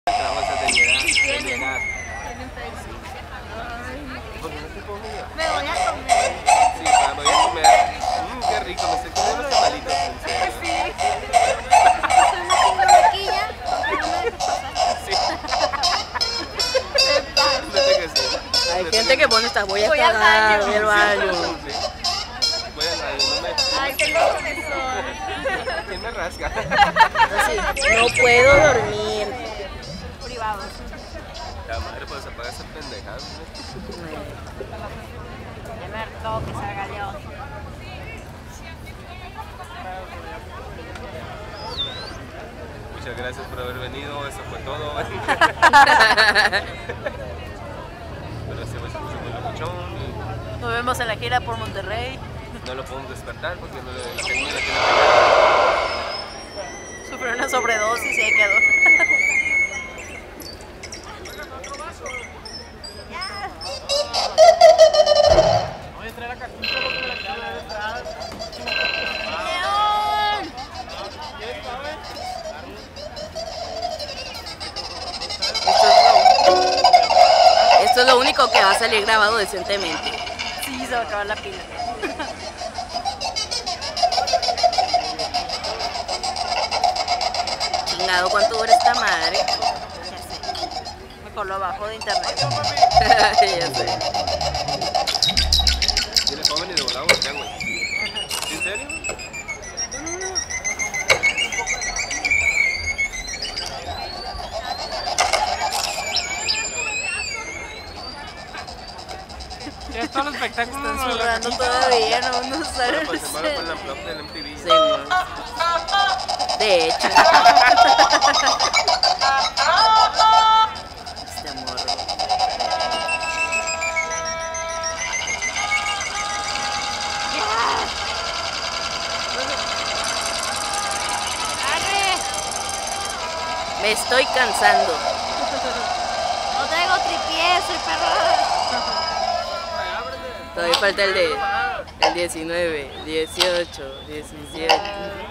Trabajo esa de llegar. ¿Por qué no te puedo llevar? Me voy a comer. Sí, me voy a comer. Qué rico, me estoy comiendo los tamalitos, en serio. Sí. Estoy metiendo vaquilla porque no me dejas pasar. Sí. Neta que sí. Hay gente que pone estas voy a Voy al cagar, baño. voy al baño. Sí. Voy al baño, no me... Ay, tengo comezón. ¿Quién me rasca? Así, no puedo dormir. Privados. La madre, pues apaga esa pendejada. Ya me hartó que salga Dios. Muchas gracias por haber venido, eso fue todo. Pero se me puso muy locuchón y Nos vemos en la gira por Monterrey. no lo podemos despertar porque no le tengo la Sufrió una sobredosis y ahí quedó. Voy a traer la cajita porque me la quedan de entrada. ¡León! Esto es lo único que va a salir grabado decentemente. Sí, se va a acabar la pila. Chingado, ¿cuánto dura esta madre? Ya sé. Mejor lo bajo de internet. Ya sé. ¿Tiene joven y de volado acá, güey? ¿En serio? Ya está el espectáculo. Están de la zurrando cajita. todavía, no Bueno, saben. pues se mueve con la blog del MTV. Sí, no. De hecho. Este morro. ¡Arre! Me estoy cansando. No traigo tripié, soy perro. Todavía falta el 19, 18, 17.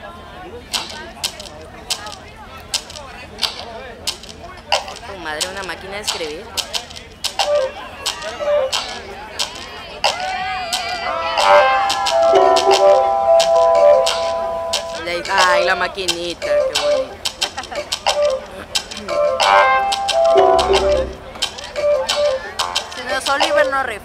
Tu madre, una máquina de escribir. Ay, la maquinita, qué bonito. Si no es Oliver, no rifa.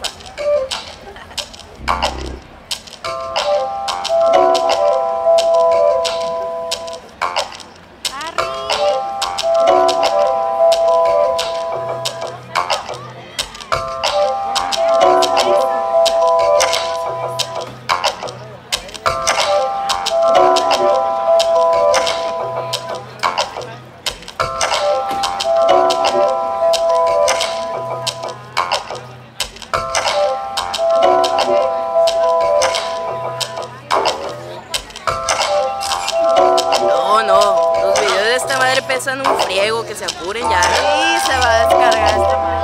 No, los videos de esta madre pesan un friego, que se apuren ya. Sí, se va a descargar esta madre.